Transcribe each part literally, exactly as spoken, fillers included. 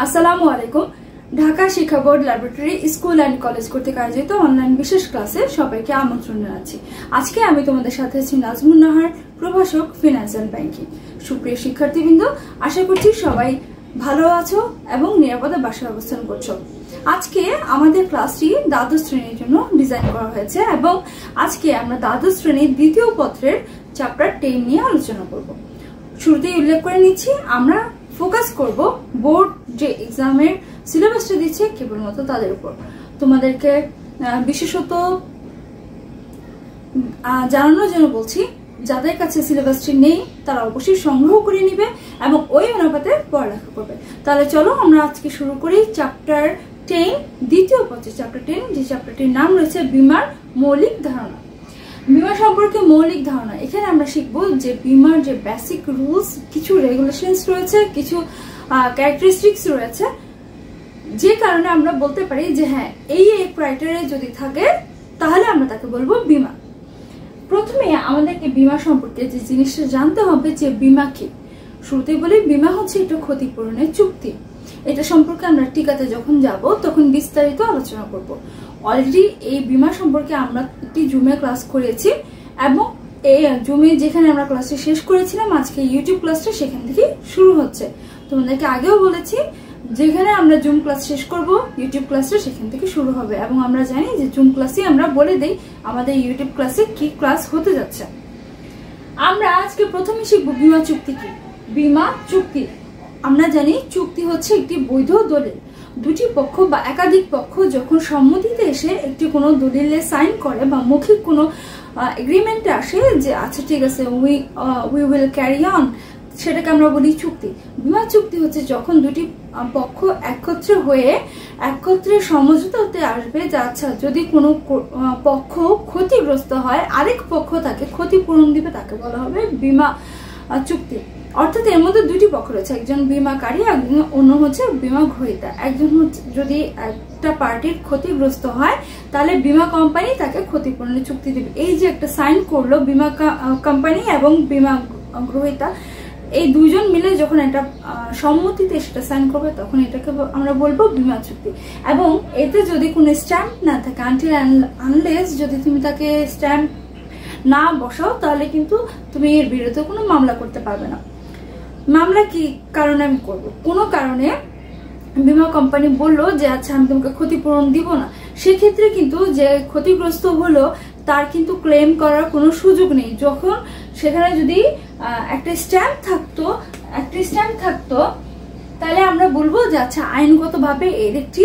আসসালামু আলাইকুম। ঢাকা শিক্ষা board laboratory school and college কর্তৃক আয়োজিত অনলাইন বিশেষ ক্লাসে সবাইকে আমন্ত্রণ জানাচ্ছি। আজকে আমি তোমাদের সাথে আছি নাজমুন নাহার, প্রভাষক, ফিনান্সিয়াল ব্যাংকিং। সুপ্রিয় শিক্ষার্থীবৃন্দ, আশা করছি সবাই ভালো আছো এবং নিরাপদে বাসায় অবস্থান করছো। আজকে আমাদের ক্লাসটি দ্বাদশ শ্রেণীর জন্য ডিজাইন করা হয়েছে এবং আজকে আমরা দ্বাদশ শ্রেণীর দ্বিতীয় পত্রের চ্যাপ্টার টেন নিয়ে আলোচনা করব। শুরুতেই উল্লেখ করে নিচ্ছি, আমরা ফোকাস করব বোর্ড যে এক্সামের সিলেবাসটা দিচ্ছে কেবলমাত্র তাদের উপর। তোমাদেরকে বিশেষত জানানোর জন্য বলছি, যাদের কাছে সিলেবাসটি নেই তারা অবশ্যই সংগ্রহ করে নিবে এবং ওই অনুপাতে পড়ালেখা করবে। তাহলে চলো আমরা আজকে শুরু করি চ্যাপ্টার টেন, দ্বিতীয় পত্রের চ্যাপ্টার টেন, যে চ্যাপ্টারটির নাম রয়েছে বীমার মৌলিক ধারণা। বীমা সম্পর্কে মৌলিক ধারণা, এখানে আমরা শিখবো যে বীমার যে বেসিক রুলস, কিছু রেগুলেশনস রয়েছে, কিছু ক্যারেক্টারিস্টিক্স রয়েছে, যে কারণে আমরা বলতে পারি যে হ্যাঁ এই এই ক্রাইটেরিয়া যদি থাকে তাহলে আমরা তাকে বলবো বীমা। প্রথমে আমাদেরকে বীমা সম্পর্কে যে জিনিসটা জানতে হবে যে বীমা কি। শুরুতেই বলি, বীমা হচ্ছে একটা ক্ষতিপূরণের চুক্তি। এটা সম্পর্কে আমরা টিকাতে যখন যাব তখন বিস্তারিত আলোচনা করব। অলরেডি এই বীমা সম্পর্কে আমরা একটি জুমে ক্লাস করেছি এবং এই জুমে যেখানে আমরা ক্লাসটি শেষ করেছিলাম, আজকে ইউটিউব ক্লাসটা সেখান থেকে শুরু হচ্ছে। তোমাদেরকে আগেও বলেছি, যেখানে আমরা জুম ক্লাস শেষ করব ইউটিউব ক্লাসটা সেখান থেকে শুরু হবে এবং আমরা জানি যে জুম ক্লাসে আমরা বলে দেই আমাদের ইউটিউব ক্লাসে কি ক্লাস হতে যাচ্ছে। আমরা আজকে প্রথমে শিখবো বীমা চুক্তি কি। বীমা চুক্তি আমরা জানি চুক্তি হচ্ছে একটি বৈধ দলিল। দুটি পক্ষ বা একাধিক পক্ষ যখন সম্মতিতে এসে একটি কোনো দলিলে সাইন করে বা মৌখিক কোনো এগ্রিমেন্টে আসে যে আচ্ছা ঠিক আছে we we will carry on, সেটাকে আমরা বলি চুক্তি। বীমা চুক্তি হচ্ছে যখন দুটি পক্ষ একত্রে হয়ে একত্রে সমঝোতাতে আসবে যে আচ্ছা যদি কোনো পক্ষ ক্ষতিগ্রস্ত হয় আরেক পক্ষ তাকে ক্ষতিপূরণ দিবে, তাকে বলা হবে বীমা চুক্তি। অর্থাৎ এর মধ্যে দুটি পক্ষ রয়েছে, একজন বীমাকারী, একজন অন্য হচ্ছে বীমা গ্রহীতা। একজন হচ্ছে যদি একটা পার্টির ক্ষতিগ্রস্ত হয় তাহলে বীমা কোম্পানি তাকে ক্ষতিপূরণের চুক্তি দেবে। এই যে একটা সাইন করলো বীমা কোম্পানি এবং বীমা গ্রহীতা, এই দুইজন মিলে যখন একটা সম্মতিতে সেটা সাইন করবে তখন এটাকে আমরা বলবো বীমা চুক্তি। এবং এতে যদি কোনো স্ট্যাম্প না থাকে, আনটিল আনলেস যদি তুমি তাকে স্ট্যাম্প না বসাও তাহলে কিন্তু তুমি এর বিরুদ্ধে কোনো মামলা করতে পারবে না। মামলা কি কারণে আমি করব? কোনো কারণে বীমা কোম্পানি বললো যে আচ্ছা আমি তোমাকে ক্ষতিপূরণ দিব না, সেক্ষেত্রে কিন্তু যে ক্ষতিগ্রস্ত হলো তার কিন্তু ক্লেম করার কোনো সুযোগ নেই। যখন সেখানে যদি একটা স্ট্যাম্প থাকতো একটা স্ট্যাম্প থাকতো তাহলে আমরা বলবো যে আচ্ছা আইনগতভাবে এর একটি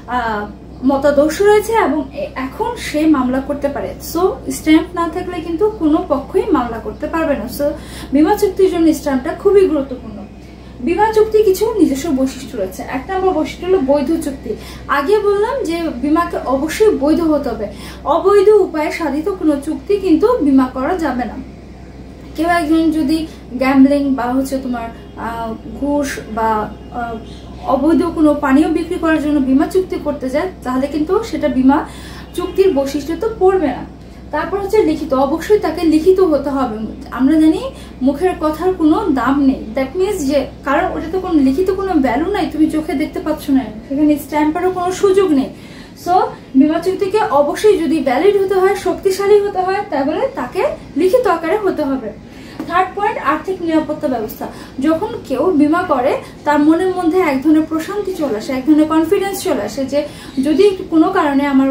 মতাদর্শ রয়েছে এবং এখন সে মামলা করতে পারে। সো স্ট্যাম্প না থাকলে কিন্তু কোনো পক্ষই মামলা করতে পারবে না। সো বীমা চুক্তির জন্য স্ট্যাম্পটা খুবই গুরুত্বপূর্ণ। বীমা চুক্তি কিছু নিজস্ব বৈশিষ্ট্য রয়েছে। এক নম্বর বৈশিষ্ট্য হলো বৈধ চুক্তি। আগে বললাম যে বীমাকে অবশ্যই বৈধ হতে হবে। অবৈধ উপায়ে সাধিত কোনো চুক্তি কিন্তু বীমা করা যাবে না। কেউ একজন যদি গ্যাম্বলিং বা হচ্ছে তোমার ঘুষ বা অবৈধ কোনো পানীয় বিক্রি করার জন্য বীমা চুক্তি করতে যায় তাহলে কিন্তু সেটা বীমা চুক্তির বৈশিষ্ট্য তো পড়বে না। তারপর হচ্ছে লিখিত, অবশ্যই তাকে লিখিত হতে হবে। আমরা জানি মুখের কথার কোনো দাম নেই, দ্যাট মিনস যে কারণ ওটা তো কোনো লিখিত কোনো ভ্যালু নাই, তুমি চোখে দেখতে পাচ্ছ না, সেখানে স্ট্যাম্পেরও কোনো সুযোগ নেই। সো বীমা চুক্তিকে অবশ্যই যদি ভ্যালিড হতে হয়, শক্তিশালী হতে হয়, তাহলে তাকে লিখিত আকারে হতে হবে। থার্ড পয়েন্ট, আর্থিক নিরাপত্তা ব্যবস্থা। যখন কেউ বীমা করে তার মনের মধ্যে এক ধরনের প্রশান্তি চলে আসে, এক ধরনের কনফিডেন্স চলে আসে যে যদি কোনো কারণে আমার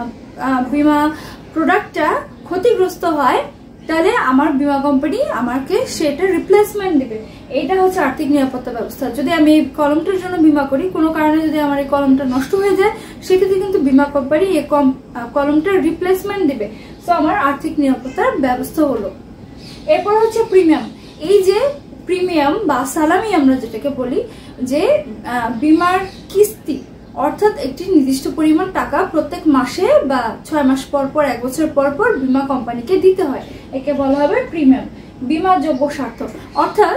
বীমা প্রোডাক্টটা ক্ষতিগ্রস্ত হয় তাহলে আমার বীমা কোম্পানি আমাকে সেটা রিপ্লেসমেন্ট দেবে। এটা হচ্ছে আর্থিক নিরাপত্তা ব্যবস্থা। যদি আমি এই কলমটার জন্য বীমা করি, কোনো কারণে যদি আমার এই কলমটা নষ্ট হয়ে যায় সেক্ষেত্রে কিন্তু বীমা কোম্পানি এই কলমটার রিপ্লেসমেন্ট দেবে। সো আমার আর্থিক নিরাপত্তার ব্যবস্থা হলো। এরপর হচ্ছে প্রিমিয়াম। এই যে প্রিমিয়াম বা সালামি আমরা যেটাকে বলি, যে বীমার কিস্তি, অর্থাৎ একটি নির্দিষ্ট পরিমাণ টাকা প্রত্যেক মাসে বা ছয় মাস পর পর, এক বছর পর পর বীমা কোম্পানিকে দিতে হয়, একে বলা হবে প্রিমিয়াম। বীমাযোগ্য স্বার্থ, অর্থাৎ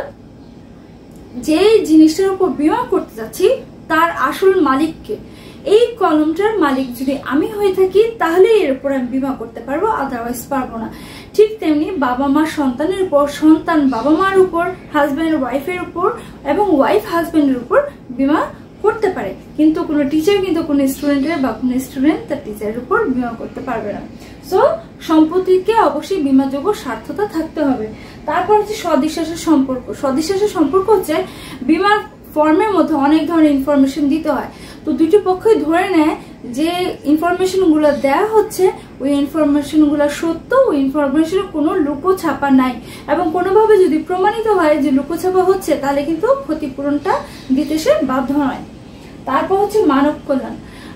যে জিনিসটার উপর বীমা করতে যাচ্ছি তার আসল মালিককে। এই কলমটার মালিক যদি আমি হয়ে থাকি তাহলে এর উপর আমি বীমা করতে পারবো, আদারওয়াইজ পারবো না। ঠিক তেমনি বাবা মা সন্তানের উপর, সন্তান বাবা মার উপর, হাজব্যান্ড ওয়াইফের উপর এবং ওয়াইফ হাজব্যান্ডের উপর বীমা করতে পারে, কিন্তু কোনো টিচার কিন্তু কোনো স্টুডেন্টের বা কোনো স্টুডেন্ট তার টিচারের উপর বিমা করতে পারবে না। সো সম্পত্তিকে অবশ্যই বিমাযোগ্য স্বার্থতা থাকতে হবে। তারপর হচ্ছে সদিশ্বাসের সম্পর্ক। সদিশ্বাসের সম্পর্ক হচ্ছে বিমার ফর্মের মধ্যে অনেক ধরনের ইনফরমেশন দিতে হয়, তো দুটি পক্ষই ধরে নেয় যে ইনফরমেশন গুলো দেওয়া হচ্ছে ওই ইনফরমেশন গুলো সত্য, ওই ইনফরমেশনে কোনো লুকো ছাপা নাই, এবং কোনোভাবে যদি প্রমাণিত হয় যে লুকো ছাপা হচ্ছে তাহলে কিন্তু ক্ষতিপূরণটা দিতে সে বাধ্য নয়। তারপর হচ্ছে মানব কল্যাণ।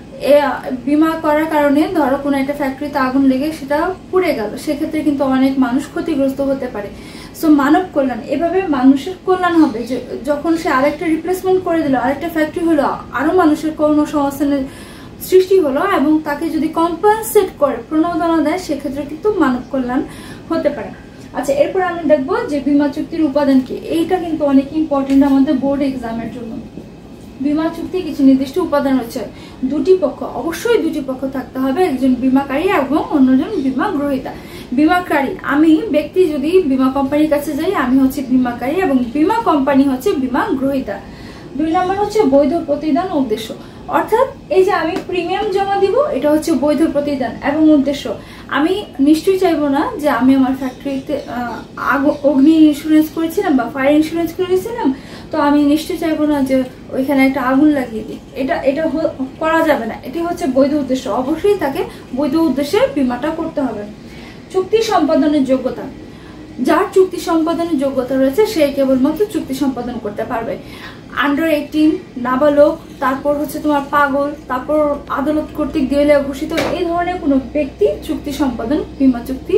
বিমা করার কারণে ধরো কোনো একটা ফ্যাক্টরিতে আগুন লেগে সেটা পুড়ে গেল, সেক্ষেত্রে কিন্তু অনেক মানুষ ক্ষতিগ্রস্ত হতে পারে। সো মানব কল্যাণ, এভাবে মানুষের কল্যাণ হবে যে যখন সে আরেকটা রিপ্লেসমেন্ট করে দিল, আরেকটা ফ্যাক্টরি হলো, আরো মানুষের কর্মসংস্থানের সৃষ্টি হলো, এবং তাকে যদি কম্পেনসেট করে, প্রণোদনা দেয়, সেক্ষেত্রে কিন্তু মানব কল্যাণ হতে পারে। আচ্ছা, এরপর আমরা দেখবো যে বিমা চুক্তির উপাদান কি। এইটা কিন্তু অনেক ইম্পর্টেন্ট আমাদের বোর্ড এক্সামের জন্য। বিমা চুক্তি কিছু নির্দিষ্ট উপাদান রয়েছে। দুটি পক্ষ, অবশ্যই দুটি পক্ষ থাকতে হবে, একজন বিমাকারী এবং অন্যজন বিমা গ্রহীতা। বিমাকারী, আমি ব্যক্তি যদি বিমা কোম্পানির কাছে যাই, আমি হচ্ছে বিমাকারী এবং বিমা কোম্পানি হচ্ছে বিমা গ্রহীতা। দুই নম্বর হচ্ছে বৈধ প্রতিদান উদ্দেশ্য, অর্থাৎ এই যে আমি প্রিমিয়াম জমা দিব, এটা হচ্ছে বৈধ প্রতিদান এবং উদ্দেশ্য। আমি নিশ্চয়ই চাইবো না যে আমি আমার ফ্যাক্টরিতে অগ্নি ইন্স্যুরেন্স করেছিলাম বা ফায়ার ইন্স্যুরেন্স করেছিলাম, তো আমি নিশ্চয়ই চাইবো না যে ওইখানে একটা আগুন লাগিয়ে দিই, এটা এটা করা যাবে না। এটি হচ্ছে বৈধ উদ্দেশ্য, অবশ্যই তাকে বৈধ উদ্দেশ্যে বিমাটা করতে হবে। চুক্তি সম্পাদনের যোগ্যতা, যার চুক্তি সম্পাদনের যোগ্যতা রয়েছে সে কেবলমাত্র চুক্তি সম্পাদন করতে পারবে। আন্ডার এইটিন, নাবালক, তারপর হচ্ছে তোমার পাগল, তারপর আদালত কর্তৃক দেউলিয়া ঘোষিত, এই ধরনের কোনো ব্যক্তি চুক্তি সম্পাদন বিমা চুক্তি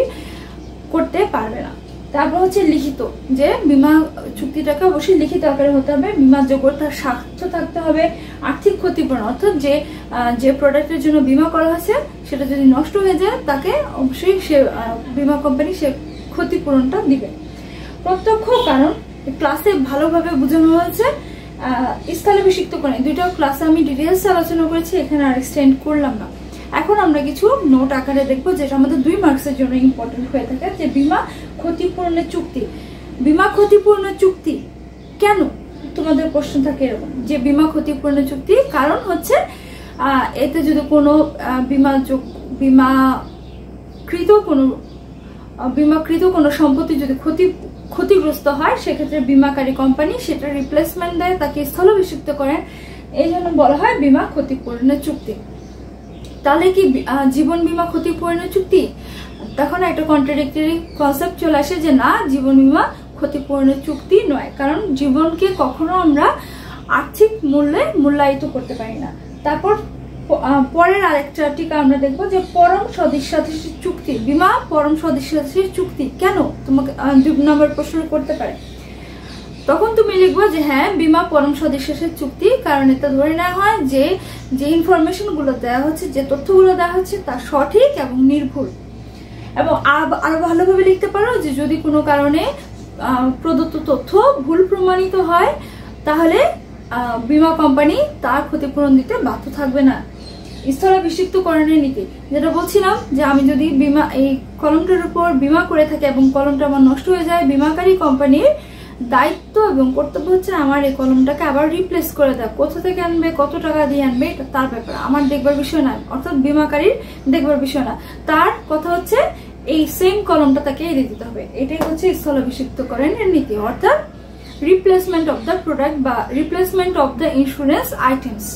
করতে পারবে না। তারপর হচ্ছে লিখিত, যে বিমা চুক্তিটাকে অবশ্যই লিখিত আকারে হতে হবে। বিমা যোগ্যতার স্বার্থ থাকতে হবে। আর্থিক ক্ষতিপূরণ, অর্থাৎ যে যে প্রোডাক্টের জন্য বিমা করা হয়েছে সেটা যদি নষ্ট হয়ে যায় তাকে অবশ্যই সে বিমা কোম্পানি সে ক্ষতিপূরণটা দিবে। প্রত্যক্ষ কারণ, ক্লাসে ভালোভাবে বোঝানো হয়েছে, স্থলাভিষিক্ত করে দুইটা ক্লাসে আমি ডিটেলস আলোচনা করেছি, এখানে আর এক্সটেন্ড করলাম না। এখন আমরা কিছু নোট আকারে দেখবো যেটা আমাদের দুই মার্কসের জন্য ইম্পর্টেন্ট হয়ে থাকে, যে বিমা ক্ষতিপূরণের চুক্তি। বিমা ক্ষতিপূরণের চুক্তি কেন, তোমাদের প্রশ্ন থাকে এরকম যে বিমা ক্ষতিপূরণের চুক্তি কারণ হচ্ছে আহ এতে যদি কোনো বিমা বিমাকৃত কোনো বিমাকৃত কোনো সম্পত্তি যদি ক্ষতি ক্ষতিগ্রস্ত হয়, সেক্ষেত্রে বিমাকারী কোম্পানি সেটা রিপ্লেসমেন্ট দেয়, তাকে স্থলাভিষিক্ত করেন, এই জন্য বলা হয় বিমা ক্ষতিপূরণের চুক্তি। তাহলে কি জীবন বিমা ক্ষতিপূরণের চুক্তি? তখন একটা কন্ট্রাডিক্টরি কনসেপ্ট চলে আসে যে না, জীবন বিমা ক্ষতিপূরণের চুক্তি নয়, কারণ জীবনকে কখনো আমরা আর্থিক মূল্যে মূল্যায়িত করতে পারি না। তারপর পরের আরেকটা টিকা আমরা দেখবো যে পরম সদিচ্ছাদেশ চুক্তি। বিমা পরম সদিচ্ছাদেশ চুক্তি কেন, তোমাকে দুই নম্বর প্রশ্ন করতে পারে। তখন তুমি লিখবো যে হ্যাঁ, বিমা পরম সদিচ্ছাদেশ চুক্তি, কারণ এটা ধরে নেওয়া হয় যে যে ইনফরমেশন গুলো দেওয়া হচ্ছে, যে তথ্যগুলো দেওয়া হচ্ছে তা সঠিক এবং নির্ভুল। এবং আরো ভালোভাবে লিখতে পারো যে যদি কোনো কারণে প্রদত্ত তথ্য ভুল প্রমাণিত হয় তাহলে বিমা কোম্পানি তার ক্ষতিপূরণ দিতে বাধ্য থাকবে না। স্থলাভিষিক্তকরণের নীতি, যেটা বলছিলাম যে আমি যদি বিমা এই কলমটার উপর বিমা করে থাকি এবং কলমটা আমার নষ্ট হয়ে যায়, বিমাকারী কোম্পানির দায়িত্ব এবং কর্তব্য হচ্ছে আমার এই কলমটাকে আবার রিপ্লেস করে দেয়। কোথা থেকে আনবে, কত টাকা দিয়ে আনবে, এটা তার ব্যাপার, আমার দেখবার বিষয় না, অর্থাৎ বিমাকারীর দেখবার বিষয় না। তার কথা হচ্ছে এই সেম কলমটা তাকে এনে দিতে হবে। এটাই হচ্ছে স্থলাভিষিক্তকরণের নীতি, অর্থাৎ রিপ্লেসমেন্ট অফ দ্য প্রোডাক্ট বা replacement of the insurance items.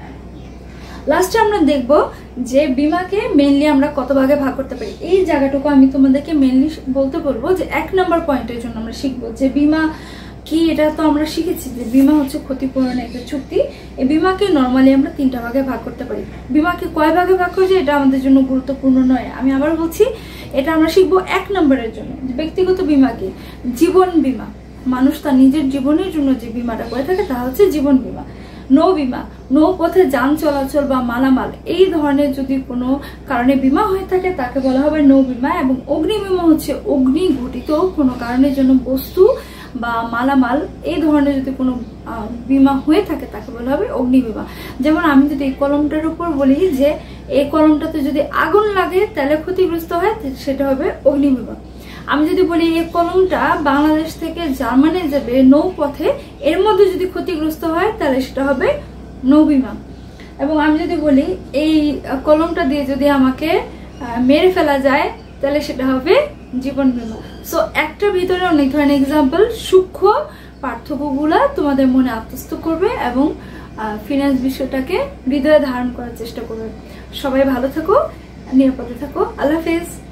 লাস্টে আমরা দেখব যে বিমাকে মেইনলি আমরা কত ভাগে ভাগ করতে পারি। এই জায়গাটুকু আমি তোমাদেরকে মেইনলি বলতে বলবো যে এক নম্বর পয়েন্টের জন্য আমরা শিখবো যে বিমা কি। এটা তো আমরা শিখেছি যে বিমা হচ্ছে ক্ষতিপূরণের একটা চুক্তি। এই বিমাকে নর্মালি আমরা তিনটা ভাগে ভাগ করতে পারি। বিমাকে কয় ভাগে ভাগ করছে এটা আমাদের জন্য গুরুত্বপূর্ণ নয়, আমি আবার বলছি, এটা আমরা শিখবো এক নম্বরের জন্য। ব্যক্তিগত বিমাকে জীবন বিমা, মানুষ তার নিজের জীবনের জন্য যে বিমাটা করে থাকে তা হচ্ছে জীবন বিমা। নৌ বিমা, নৌপথে যান চলাচল বা মালামাল এই ধরনের যদি কোনো কারণে বিমা হয়ে থাকে তাকে বলা হবে নৌ বিমা। এবং অগ্নি বিমা হচ্ছে অগ্নি ঘটিত কোনো কারণের জন্য বস্তু বা মালামাল এই ধরনের যদি কোনো বিমা হয়ে থাকে তাকে বলা হবে অগ্নি বিমা। যেমন আমি যদি এই কলমটার উপর বলি যে এই কলমটাতে যদি আগুন লাগে তাহলে ক্ষতিগ্রস্ত হয়, সেটা হবে অগ্নি বিমা। আমি যদি বলি এই কলমটা বাংলাদেশ থেকে জার্মানি যাবে নৌপথে, এর মধ্যে যদি ক্ষতিগ্রস্ত হয় তাহলে সেটা হবে নবীমা। এবং আমি যদি বলি এই কলমটা দিয়ে যদি আমাকে মেরে ফেলা যায় তাহলে সেটা হবে জীবন বীমা। সো একটার ভিতরে অনেক ধরনের এক্সাম্পল, সূক্ষ্ম পার্থক্যগুলা তোমাদের মনে আত্মস্থ করবে এবং ফিনান্স বিষয়টাকে হৃদয়ে ধারণ করার চেষ্টা করবে। সবাই ভালো থাকো, নিরাপদে থাকো। আল্লাহ হাফেজ।